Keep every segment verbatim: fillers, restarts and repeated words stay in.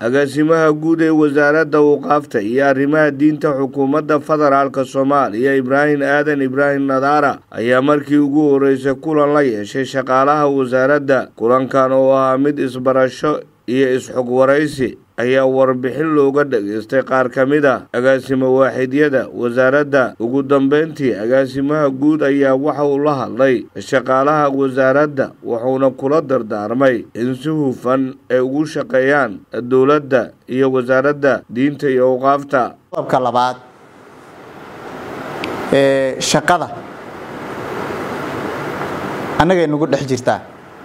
agaasimaha guud ee wasaaradda waqaafta iyo arrimaha diinta xukuumadda federaalka Soomaaliya Ibrahim Aadan Ibrahim Nadaara ayaa markii ugu horeysay kulan la yeeshay shaqaalaha wasaaradda. Kulankan oo ah mid isbarasho iyo isxog waraysi ayaa warbixin looga dhageystay qaar ka mid ah agaasimo waaxidyada wasaaradda. Ugu dambeyntii agaasimaha guud ayaa waxa uu la hadlay shaqaalaha wasaaradda wuxuuna kula dardaarmay in si hufan ay ugu shaqeeyaan dowladda iyo wasaaradda diinta iyo waqaafta. qodobka labaad ee shaqada anaga inagu dhex jirtaa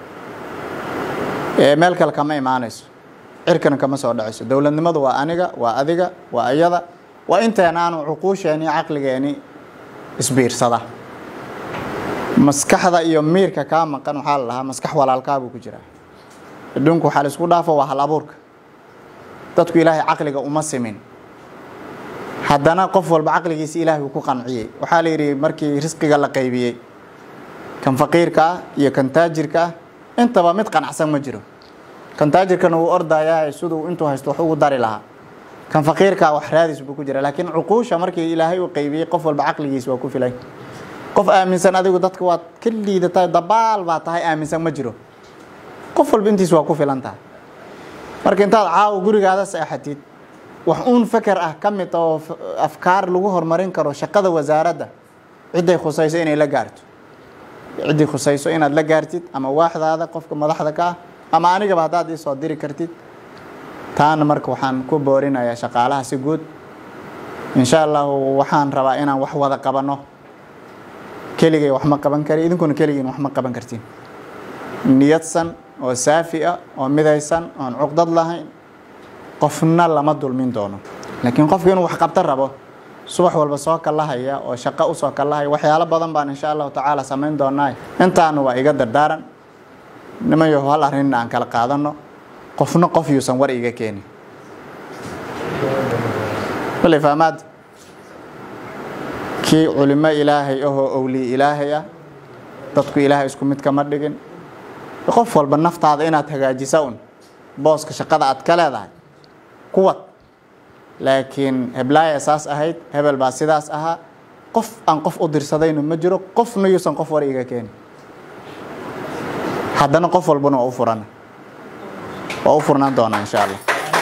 ee meel kale kama imaanayso, cirkan kama soo dhacayso. dawladnimadu waa aniga, waa adiga, waa ayada, waa intaan aanu cuquusheeni aqligeeni isbiirsada. maskaxda iyo miirka ka maqan waxa la lahaa maskax walaalkaagu ku jira. adduunku waxa la isku dhaafo waa hal abuurka. dadku ilaahay aqliga uma simin, haddana qof walba aqligiisa ilaahay ku qanciyay. waxa la yiri markii risqiga la qaybiyay kan faqiirka iyo kan taajirka intaba mid qanacsan ma jiro. kan taajirkan uu ordayaa sidoo intuu haysto wax ugu dari lahaa, kan faqiirka wax raadis buu ku jira. laakiin cuquusha markii ilaahay uu qaybiyay qof walba aqligiisa waa ku filay. qof aaminsan adigu dadka waad ka liidatay dabaal baa tahay aaminsan ma jiro. qof walba intiis waa ku filan tahay. marka intaad caaw gurigaada saaxatid wax uun fakar ah kamid oo afkaar lagu horumarin karo shaqada wasaaradda ciday khusayso inay la gaarto, ciday khusayso inaad la gaartid ama waaxdaada qofka madaxda ka ama aniga ba hadaad ii soo diri kartid. taana marka waxaan ku boorinayaa shaqaalaha si guud insha Allah waxaan rabaa inaan wax wada qabano. keligay wax ma qaban kari, idinkuna keligeen wax ma qaban kartiin. niyadsan oo saafi ah oo midaysan oo cuqdad lahayn qofna lama dulmin doono. laakiin qofku inuu wax qabta rabo subax walba soo kalahaya oo shaqo u soo kalahaya waxyaalo badan baan insha Allah taala sameyn doonaa. intaan waa iga dardaaran nimayo hal arrin aan kala qaadano, qofna qof yuusan war iga keenin. wali fahamad ki ulama ilaahay oo awli ilaahay ah dadku ilaahay isku mid kama dhigin. qof walba naftaada inaad hagaajiso un booska shaqada aad ka leedahay kuwad. laakiin heblaaya saas ahayd, hebel baa sidaas ahaa, qof aan qof u dirsadayno ma jiro, qofna yuusan qof war iga keenin. haddana qof walbana waa u furan waa u furnaan doonaa insha Allah.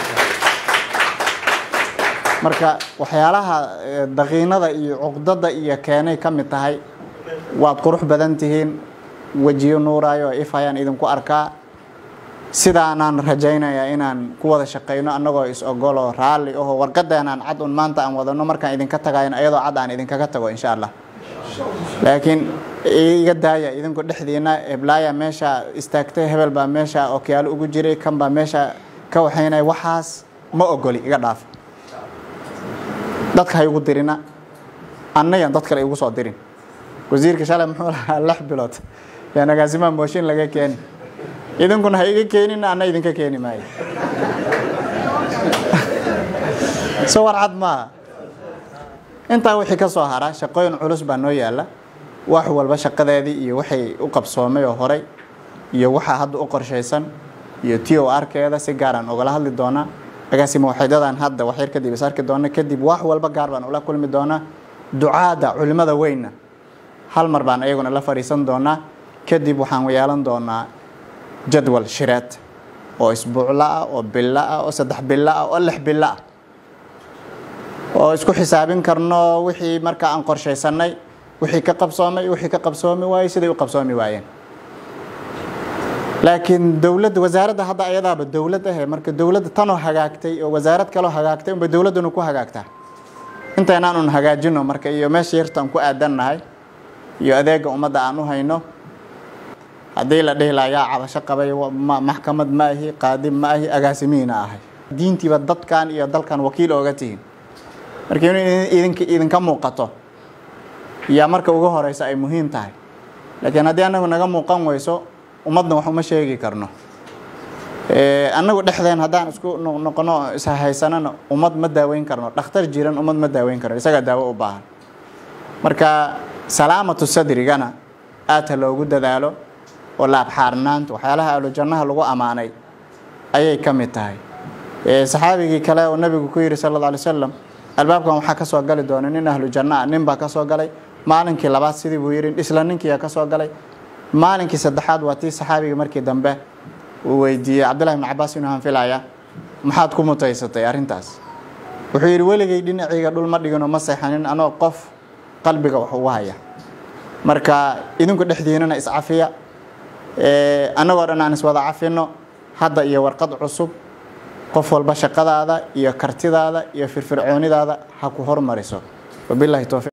marka waxyaalaha daqiinada iyo cuqdada iyo keenay kamid tahay waad qurux badan tihiin, wajiyo nuuraayo ifayaan idinku arkaa. sidaanaan rajaynayaa inaan ku wada shaqeyno annagoo is ogolo raali oo warqadeenan cad un maanta aan wadano markaan idinka tagayna ayadoo cad aan idinkaga tago insha Allah. laakiin iga daaya idinku dhexdiina eblaaya meesha istaagtay, hebel baa meesha ookiyaal ugu jiray, kan baa meesha ka waxaynay. waxaas ma ogoli, iga dhaaf. dadka hay ugu dirina annayan dad kale igu soo dirin. wasiirka shalay muxuu lahaa lix bilood yaa agaasimaha mooshin laga keenay, idinkuna hay iga keenin anna idinka keeni maayo. soo war cad ma inta wixii ka soo hara shaqooyin culus baa noo yaala. wax walba shaqadeedii iyo waxay u qabsoomay oo horay iyo waxa hadda u qorshaysan iyo T O R-keeda si gaar ah ogala hadli doona. agaasimo waaxidadan hadda wax yar kadib isarki doona, kadib wax walba gaar baan ula kulmi doona. ducaada culimada weyna hal mar baan ayaguna la fariisan doona. kadib waxaan yeelan doonaa jadwal shiraad oo isbuucla ah oo billa ah oo saddex billa ah oo lix billa ah oo isku xisaabin karno wixii marka aan qorshaysanay, wixii ka qabsoomay, wixii ka qabsoomi waayay, sidii u qabsoomi waayeen. laakiin dawladda wasaaradda hadda ayadaaba dawlad ah. marka dawladda tan oo hagaagtay oo wasaarad kale oo hagaagtay uma dawladuna ku hagaagtaa. intaanaan un hagaajino marka iyo meesha yartaan ku aadannahay iyo adeega ummadda aan u hayno. haddii la dhihi lahaa cabasho qabay maxkamad ma ahi, qaadim ma ahi, agaasimiina ahay. diintiiba dadkan iyo dalkan wakiil ooga tihiin. marka idinka idinka muuqato yaa marka ugu horeysa ay muhiim tahay. laakiin haddii anagu naga muuqan weyso ummadna wax uma sheegi karno. ee anagu dhexdeen haddaan isku noqono is haysanana ummad ma daaweyn karno. dhakhtar jiran ummad ma daaweyn karno, isaga daawo u baahan. marka salaamatu sadrigana aad loogu dadaalo oo laab xaarnaanta waxyaalaha ahlu jannaha lagu amaanay ayay kamid tahay. saxaabigii kale oo nabigu ku yiri sallallahu alayhi wasallam albaabkan waxa ka soo gali doona nin ahlu janna nin baa ka soo galay maalinkii labaad sidii buu yiri isla ninkii ka soo galay maalinkii saddexaad waa tii saxaabiga markii dambe uu weydiiyay Abdullah ibn Abbas inuu hanfilaya maxaad ku mutaysatay arintaas wuxuu yiri waligay dhinaciga dhul ma dhigano ma seexanin anoo qof qalbiga wax ugu haya marka idinku dhexdiinana is cafiya ee anagoo dhan aan is wada cafino hadda iyo warqad cusub qof walba shaqadaada iyo kartidaada iyo firfircoonidaada ha ku hormariso wabillahi tawfiiq